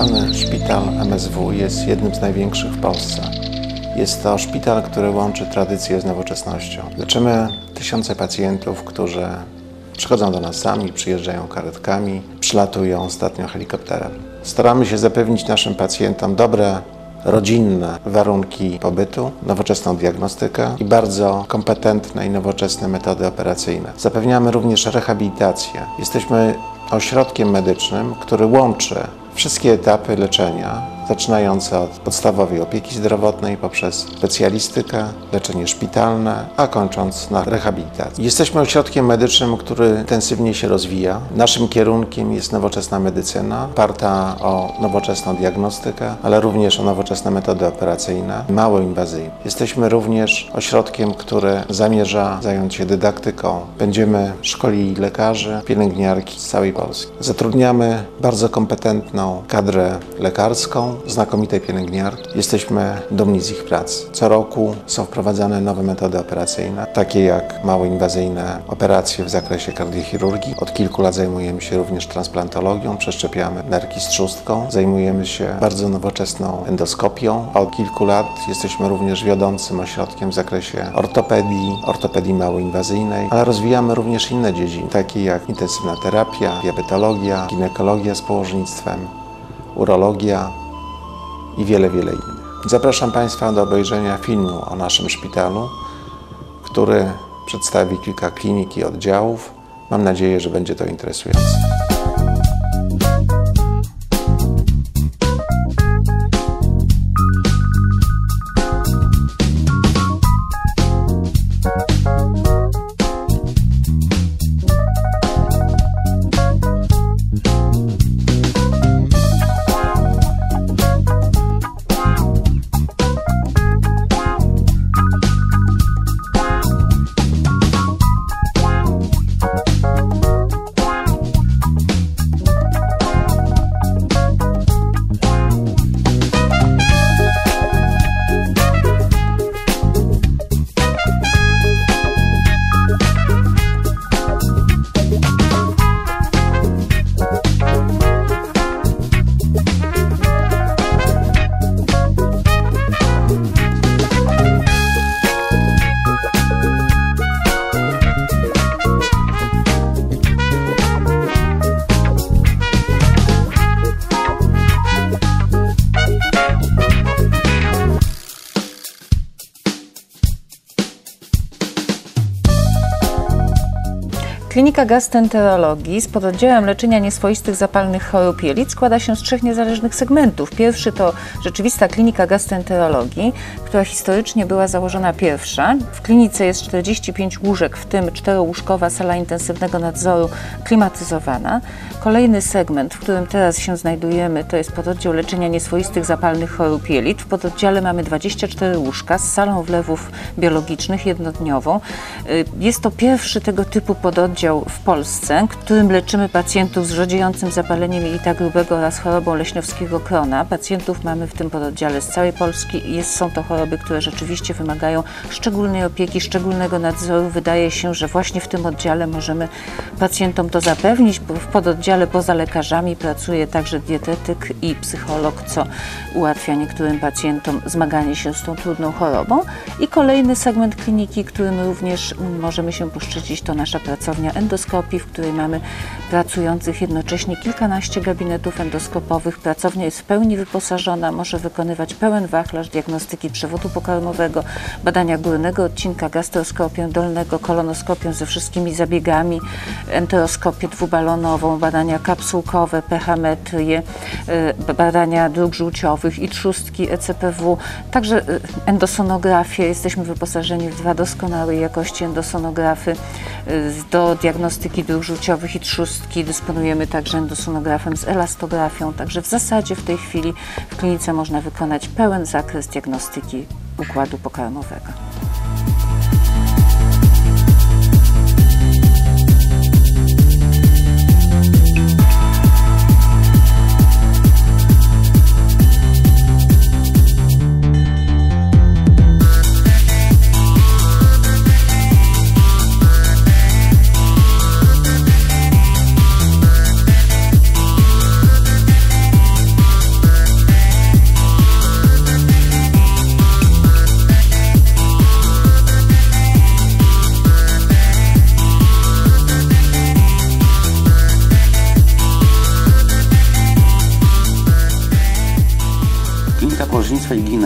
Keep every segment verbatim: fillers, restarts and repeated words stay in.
Centralny Szpital M S W jest jednym z największych w Polsce. Jest to szpital, który łączy tradycję z nowoczesnością. Leczymy tysiące pacjentów, którzy przychodzą do nas sami, przyjeżdżają karetkami, przylatują ostatnio helikopterem. Staramy się zapewnić naszym pacjentom dobre, rodzinne warunki pobytu, nowoczesną diagnostykę i bardzo kompetentne i nowoczesne metody operacyjne. Zapewniamy również rehabilitację. Jesteśmy ośrodkiem medycznym, który łączy wszystkie etapy leczenia, zaczynając od podstawowej opieki zdrowotnej poprzez specjalistykę, leczenie szpitalne, a kończąc na rehabilitacji. Jesteśmy ośrodkiem medycznym, który intensywnie się rozwija. Naszym kierunkiem jest nowoczesna medycyna, oparta o nowoczesną diagnostykę, ale również o nowoczesne metody operacyjne, mało inwazyjne. Jesteśmy również ośrodkiem, który zamierza zająć się dydaktyką. Będziemy szkolili lekarzy, pielęgniarki z całej Polski. Zatrudniamy bardzo kompetentną kadrę lekarską, znakomite pielęgniarki. Jesteśmy dumni z ich pracy. Co roku są wprowadzane nowe metody operacyjne, takie jak mało inwazyjne operacje w zakresie kardiochirurgii. Od kilku lat zajmujemy się również transplantologią, przeszczepiamy nerki z trzustką. Zajmujemy się bardzo nowoczesną endoskopią. Od kilku lat jesteśmy również wiodącym ośrodkiem w zakresie ortopedii, ortopedii małoinwazyjnej, ale rozwijamy również inne dziedziny, takie jak intensywna terapia, diabetologia, ginekologia z położnictwem, urologia i wiele, wiele innych. Zapraszam Państwa do obejrzenia filmu o naszym szpitalu, który przedstawi kilka klinik i oddziałów. Mam nadzieję, że będzie to interesujące. Klinika gastroenterologii z pododdziałem leczenia nieswoistych zapalnych chorób jelit składa się z trzech niezależnych segmentów. Pierwszy to rzeczywista klinika gastroenterologii, która historycznie była założona pierwsza. W klinice jest czterdzieści pięć łóżek, w tym czterołóżkowa sala intensywnego nadzoru klimatyzowana. Kolejny segment, w którym teraz się znajdujemy, to jest pododdział leczenia nieswoistych zapalnych chorób jelit. W pododdziale mamy dwadzieścia cztery łóżka z salą wlewów biologicznych jednodniową. Jest to pierwszy tego typu pododdział w Polsce, którym leczymy pacjentów z rzodziejącym zapaleniem jelita grubego oraz chorobą leśniowskiego Crohna. Pacjentów mamy w tym pododdziale z całej Polski. Jest, są to choroby, które rzeczywiście wymagają szczególnej opieki, szczególnego nadzoru. Wydaje się, że właśnie w tym oddziale możemy pacjentom to zapewnić, bo w pododdziale poza lekarzami pracuje także dietetyk i psycholog, co ułatwia niektórym pacjentom zmaganie się z tą trudną chorobą. I kolejny segment kliniki, którym również możemy się poszczycić, to nasza pracownia endoskopii, w której mamy pracujących jednocześnie kilkanaście gabinetów endoskopowych. Pracownia jest w pełni wyposażona, może wykonywać pełen wachlarz diagnostyki przewodu pokarmowego, badania górnego odcinka, gastroskopię dolnego, kolonoskopię ze wszystkimi zabiegami, enteroskopię dwubalonową, badania kapsułkowe, pechametrię, badania dróg żółciowych i trzustki, E C P W, także endosonografię. Jesteśmy wyposażeni w dwa doskonałej jakości endosonografy do diagnostyki dróg żółciowych i trzustki. Dysponujemy także endosonografem z elastografią, także w zasadzie w tej chwili w klinice można wykonać pełen zakres diagnostyki układu pokarmowego.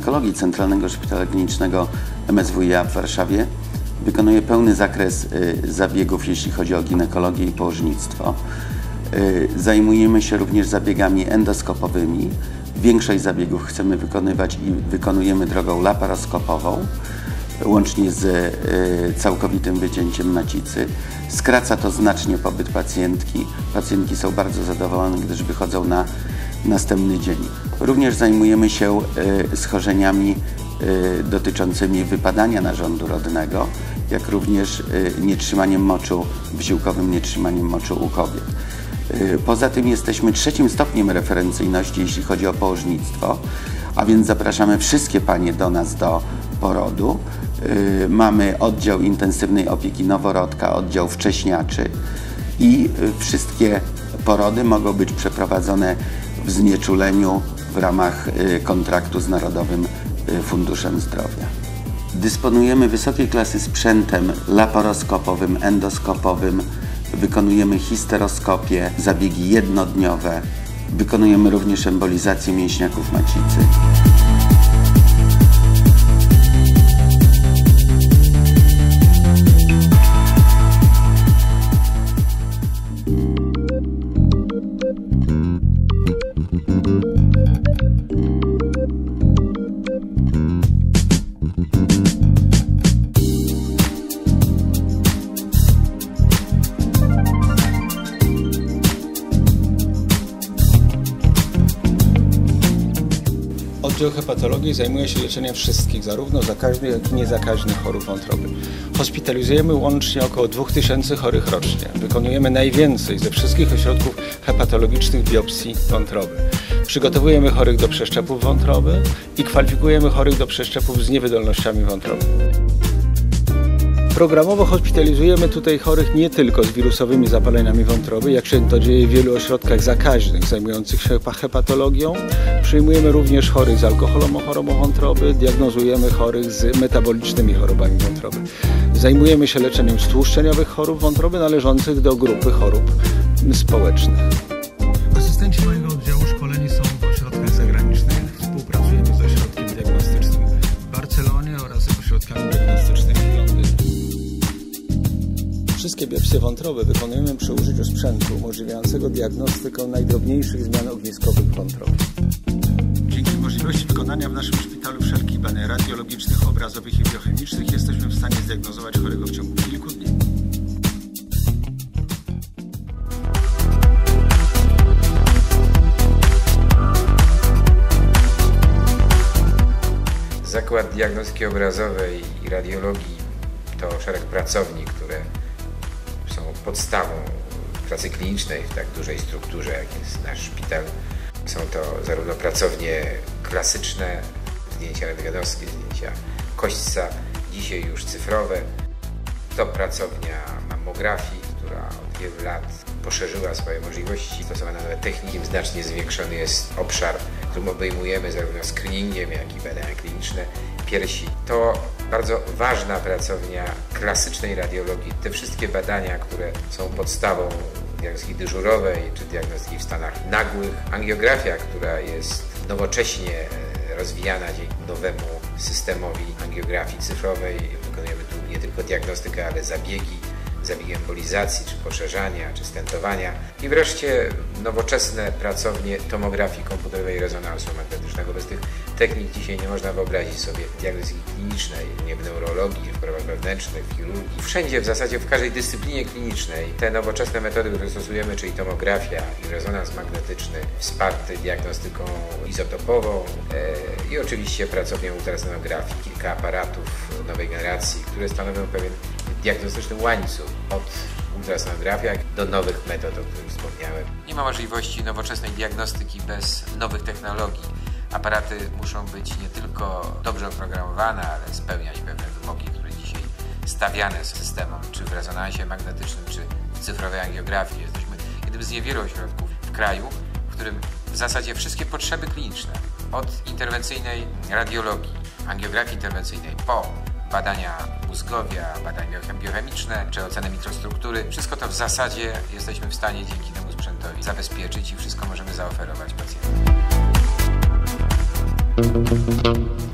ginekologii Centralnego Szpitala Klinicznego M S W i A w Warszawie wykonuje pełny zakres zabiegów, jeśli chodzi o ginekologię i położnictwo. Zajmujemy się również zabiegami endoskopowymi. Większość zabiegów chcemy wykonywać i wykonujemy drogą laparoskopową, łącznie z całkowitym wycięciem macicy. Skraca to znacznie pobyt pacjentki. Pacjentki są bardzo zadowolone, gdyż wychodzą na następny dzień. Również zajmujemy się schorzeniami dotyczącymi wypadania narządu rodnego, jak również nietrzymaniem moczu, wysiłkowym nietrzymaniem moczu u kobiet. Poza tym jesteśmy trzecim stopniem referencyjności, jeśli chodzi o położnictwo, a więc zapraszamy wszystkie panie do nas do porodu. Mamy oddział intensywnej opieki noworodka, oddział wcześniaczy i wszystkie porody mogą być przeprowadzone w znieczuleniu w ramach kontraktu z Narodowym Funduszem Zdrowia. Dysponujemy wysokiej klasy sprzętem laparoskopowym, endoskopowym, wykonujemy histeroskopię, zabiegi jednodniowe, wykonujemy również embolizację mięśniaków macicy. Oddział hepatologii zajmuje się leczeniem wszystkich, zarówno zakaźnych, jak i niezakaźnych chorób wątroby. Hospitalizujemy łącznie około dwóch tysięcy chorych rocznie. Wykonujemy najwięcej ze wszystkich ośrodków hepatologicznych biopsji wątroby. Przygotowujemy chorych do przeszczepów wątroby i kwalifikujemy chorych do przeszczepów z niewydolnościami wątroby. Programowo hospitalizujemy tutaj chorych nie tylko z wirusowymi zapaleniami wątroby, jak się to dzieje w wielu ośrodkach zakaźnych zajmujących się hepatologią. Przyjmujemy również chorych z alkoholową chorobą wątroby, diagnozujemy chorych z metabolicznymi chorobami wątroby. Zajmujemy się leczeniem stłuszczeniowych chorób wątroby należących do grupy chorób społecznych. Asystenci mojego oddziału szkoleni są w ośrodkach zagranicznych. Współpracujemy z ośrodkiem diagnostycznym w Barcelonie oraz z ośrodkami diagnostycznymi w Londynie. Wszystkie biopsje wątroby wykonujemy przy użyciu sprzętu umożliwiającego diagnostykę najdrobniejszych zmian ogniskowych wątroby. Dzięki możliwości wykonania w naszym szpitalu wszelkich badań radiologicznych, obrazowych i biochemicznych jesteśmy w stanie zdiagnozować chorego w ciągu kilku dni. Zakład Diagnostyki Obrazowej i Radiologii to szereg pracowni, które są podstawą pracy klinicznej w tak dużej strukturze, jak jest nasz szpital. Są to zarówno pracownie klasyczne, zdjęcia rentgenowskie, zdjęcia kośćca, dzisiaj już cyfrowe. To pracownia mammografii, która od wielu lat poszerzyła swoje możliwości. Stosowane nowe techniki, znacznie zwiększony jest obszar, którym obejmujemy zarówno screeningiem, jak i badania kliniczne piersi. To bardzo ważna pracownia klasycznej radiologii. Te wszystkie badania, które są podstawą diagnostyki dyżurowej czy diagnostyki w stanach nagłych. Angiografia, która jest nowocześnie rozwijana dzięki nowemu systemowi angiografii cyfrowej. Wykonujemy tu nie tylko diagnostykę, ale zabiegi, zabiegi embolizacji, czy poszerzania, czy stentowania. I wreszcie nowoczesne pracownie tomografii komputerowej i rezonansu magnetycznego. Bez tych technik dzisiaj nie można wyobrazić sobie diagnostyki klinicznej, nie w neurologii, w chorobach wewnętrznych, w chirurgii. Wszędzie, w zasadzie w każdej dyscyplinie klinicznej te nowoczesne metody, które stosujemy, czyli tomografia i rezonans magnetyczny wsparty diagnostyką izotopową e, i oczywiście pracownią ultrasonografii. Kilka aparatów nowej generacji, które stanowią pewien diagnostyczny łańcuch od ultrasonografii do nowych metod, o których wspomniałem. Nie ma możliwości nowoczesnej diagnostyki bez nowych technologii. Aparaty muszą być nie tylko dobrze oprogramowane, ale spełniać pewne wymogi, które dzisiaj stawiane systemom, czy w rezonansie magnetycznym, czy w cyfrowej angiografii. Jesteśmy jednym z niewielu ośrodków w kraju, w którym w zasadzie wszystkie potrzeby kliniczne, od interwencyjnej radiologii, angiografii interwencyjnej, po badania mózgowia, badania biochemiczne, czy ocenę mikrostruktury. Wszystko to w zasadzie jesteśmy w stanie dzięki temu sprzętowi zabezpieczyć i wszystko możemy zaoferować pacjentom.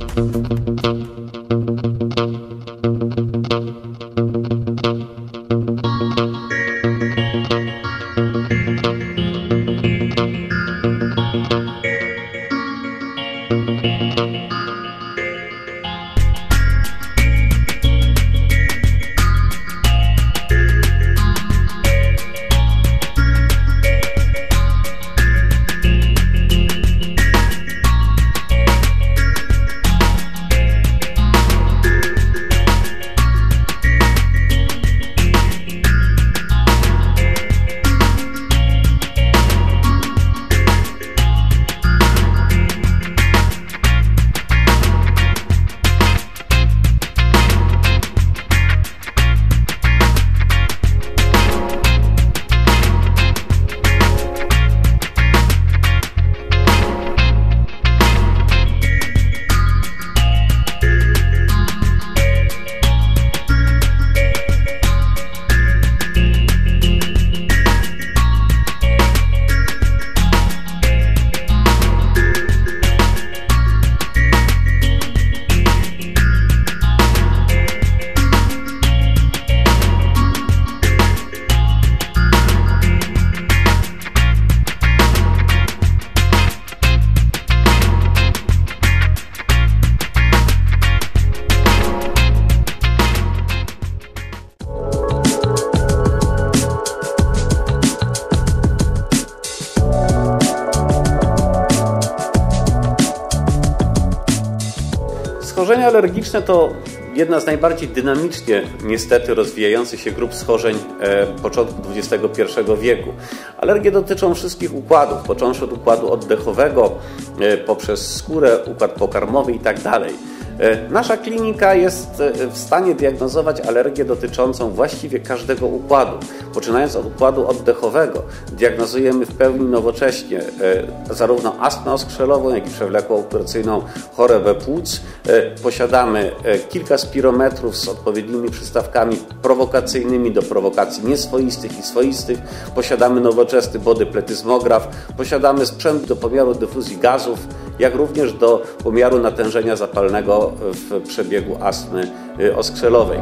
Schorzenia alergiczne to jedna z najbardziej dynamicznie niestety rozwijających się grup schorzeń e, początku dwudziestego pierwszego wieku. Alergie dotyczą wszystkich układów, począwszy od układu oddechowego, e, poprzez skórę, układ pokarmowy i tak dalej. Nasza klinika jest w stanie diagnozować alergię dotyczącą właściwie każdego układu. Poczynając od układu oddechowego, diagnozujemy w pełni nowocześnie zarówno astmę oskrzelową, jak i przewlekłą operacyjną chorobę płuc. Posiadamy kilka spirometrów z odpowiednimi przystawkami prowokacyjnymi do prowokacji nieswoistych i swoistych. Posiadamy nowoczesny bodypletyzmograf, posiadamy sprzęt do pomiaru dyfuzji gazów, jak również do pomiaru natężenia zapalnego w przebiegu astmy oskrzelowej.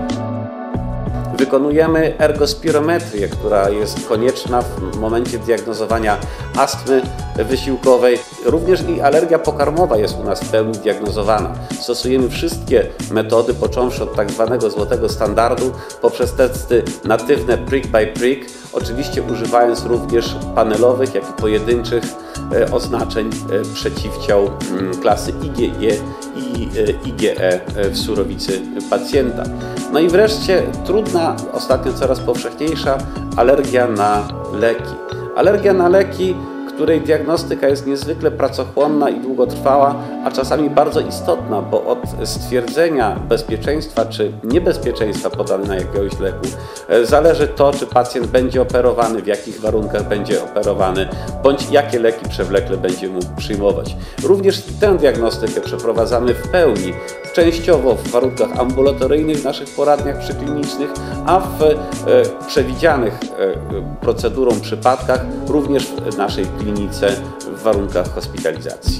Wykonujemy ergospirometrię, która jest konieczna w momencie diagnozowania astmy wysiłkowej. Również i alergia pokarmowa jest u nas w pełni diagnozowana. Stosujemy wszystkie metody, począwszy od tak zwanego złotego standardu, poprzez testy natywne prick by prick, oczywiście używając również panelowych, jak i pojedynczych oznaczeń przeciwciał klasy I G G i I G E w surowicy pacjenta. No i wreszcie trudna, ostatnio coraz powszechniejsza alergia na leki. Alergia na leki, której diagnostyka jest niezwykle pracochłonna i długotrwała, a czasami bardzo istotna, bo od stwierdzenia bezpieczeństwa czy niebezpieczeństwa podania jakiegoś leku zależy to, czy pacjent będzie operowany, w jakich warunkach będzie operowany, bądź jakie leki przewlekle będzie mógł przyjmować. Również tę diagnostykę przeprowadzamy w pełni, częściowo w warunkach ambulatoryjnych w naszych poradniach przyklinicznych, a w e, przewidzianych e, procedurą przypadkach również w naszej klinice w warunkach hospitalizacji.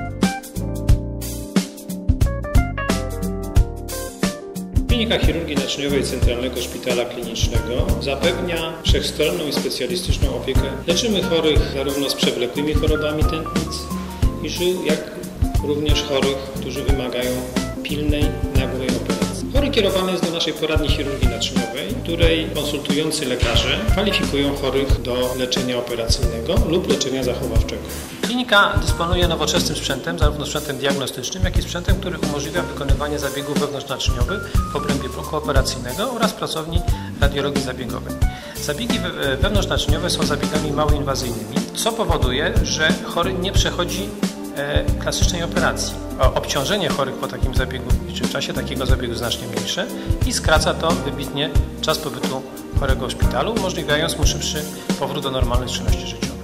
Klinika Chirurgii Naczyniowej Centralnego Szpitala Klinicznego zapewnia wszechstronną i specjalistyczną opiekę. Leczymy chorych zarówno z przewlekłymi chorobami tętnic i żył, jak również chorych, którzy wymagają pilnej, nagłej operacji. Chory kierowany jest do naszej poradni chirurgii naczyniowej, w której konsultujący lekarze kwalifikują chorych do leczenia operacyjnego lub leczenia zachowawczego. Klinika dysponuje nowoczesnym sprzętem, zarówno sprzętem diagnostycznym, jak i sprzętem, który umożliwia wykonywanie zabiegów wewnątrznaczyniowych w obrębie bloku operacyjnego oraz pracowni radiologii zabiegowej. Zabiegi wewnątrznaczyniowe są zabiegami mało inwazyjnymi, co powoduje, że chory nie przechodzi klasycznej operacji. Obciążenie chorych po takim zabiegu, czy w czasie takiego zabiegu znacznie mniejsze i skraca to wybitnie czas pobytu chorego w szpitalu, umożliwiając mu szybszy powrót do normalnych czynności życiowych.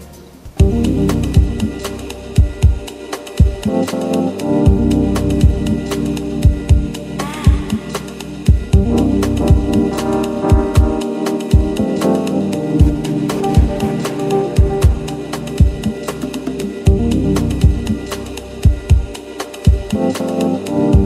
Thank you.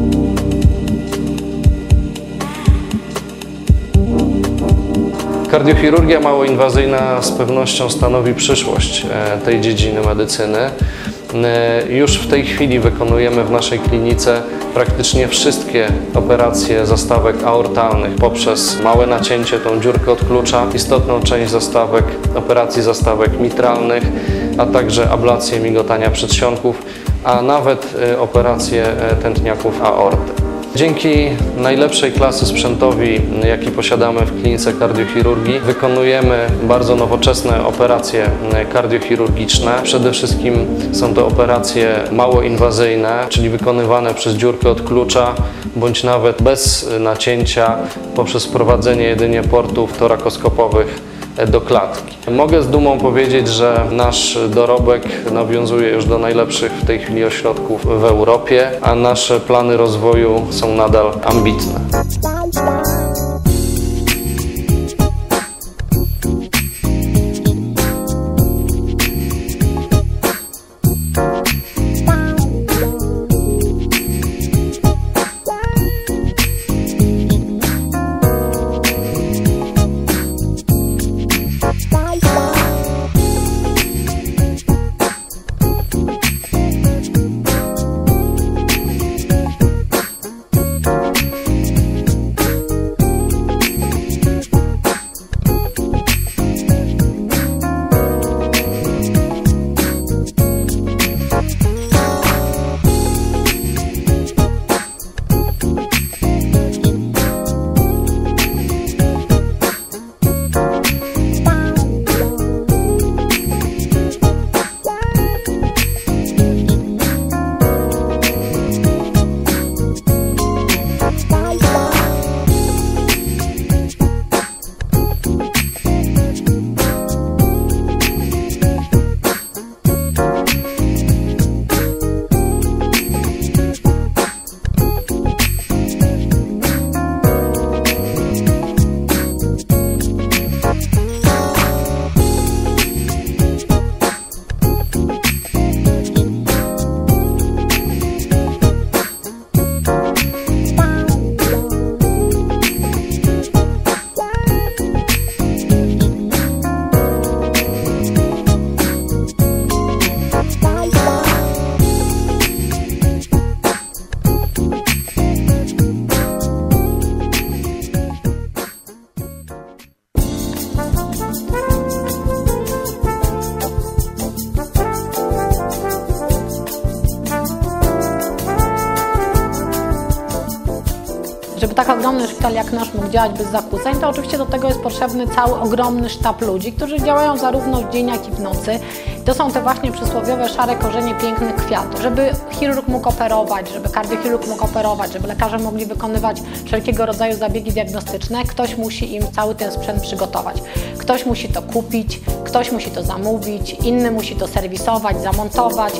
Kardiochirurgia małoinwazyjna z pewnością stanowi przyszłość tej dziedziny medycyny. Już w tej chwili wykonujemy w naszej klinice praktycznie wszystkie operacje zastawek aortalnych poprzez małe nacięcie, tą dziurkę odklucza, istotną część zastawek, operacji zastawek mitralnych, a także ablację migotania przedsionków, a nawet operacje tętniaków aorty. Dzięki najlepszej klasy sprzętowi, jaki posiadamy w klinice kardiochirurgii, wykonujemy bardzo nowoczesne operacje kardiochirurgiczne. Przede wszystkim są to operacje małoinwazyjne, czyli wykonywane przez dziurkę odklucza, bądź nawet bez nacięcia poprzez wprowadzenie jedynie portów torakoskopowych do klatki. Mogę z dumą powiedzieć, że nasz dorobek nawiązuje już do najlepszych w tej chwili ośrodków w Europie, a nasze plany rozwoju są nadal ambitne. Żeby tak ogromny szpital jak nasz mógł działać bez zakłóceń, to oczywiście do tego jest potrzebny cały ogromny sztab ludzi, którzy działają zarówno w dzień, jak i w nocy. To są te właśnie przysłowiowe szare korzenie pięknych kwiatów. Żeby chirurg mógł operować, żeby kardiochirurg mógł operować, żeby lekarze mogli wykonywać wszelkiego rodzaju zabiegi diagnostyczne, ktoś musi im cały ten sprzęt przygotować. Ktoś musi to kupić, ktoś musi to zamówić, inny musi to serwisować, zamontować.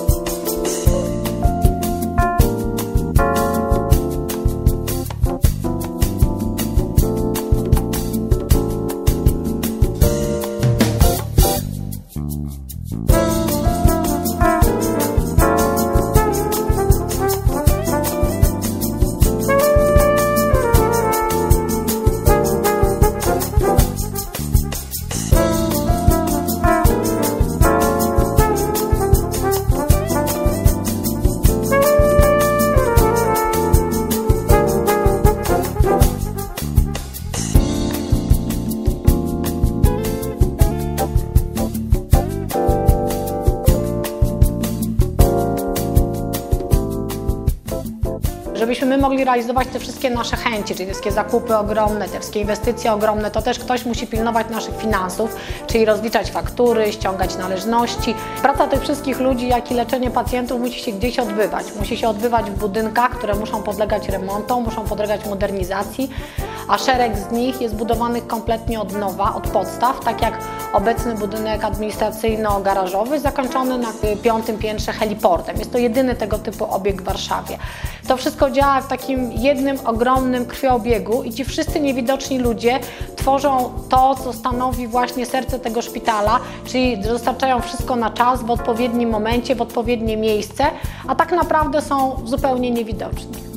Żebyśmy my mogli realizować te wszystkie nasze chęci, czyli te wszystkie zakupy ogromne, te wszystkie inwestycje ogromne, to też ktoś musi pilnować naszych finansów, czyli rozliczać faktury, ściągać należności. Praca tych wszystkich ludzi, jak i leczenie pacjentów musi się gdzieś odbywać. Musi się odbywać w budynkach, które muszą podlegać remontom, muszą podlegać modernizacji, a szereg z nich jest budowanych kompletnie od nowa, od podstaw, tak jak obecny budynek administracyjno-garażowy zakończony na piątym piętrze heliportem. Jest to jedyny tego typu obiekt w Warszawie. To wszystko działa w takim jednym ogromnym krwioobiegu i ci wszyscy niewidoczni ludzie tworzą to, co stanowi właśnie serce tego szpitala, czyli dostarczają wszystko na czas, w odpowiednim momencie, w odpowiednie miejsce, a tak naprawdę są zupełnie niewidoczni.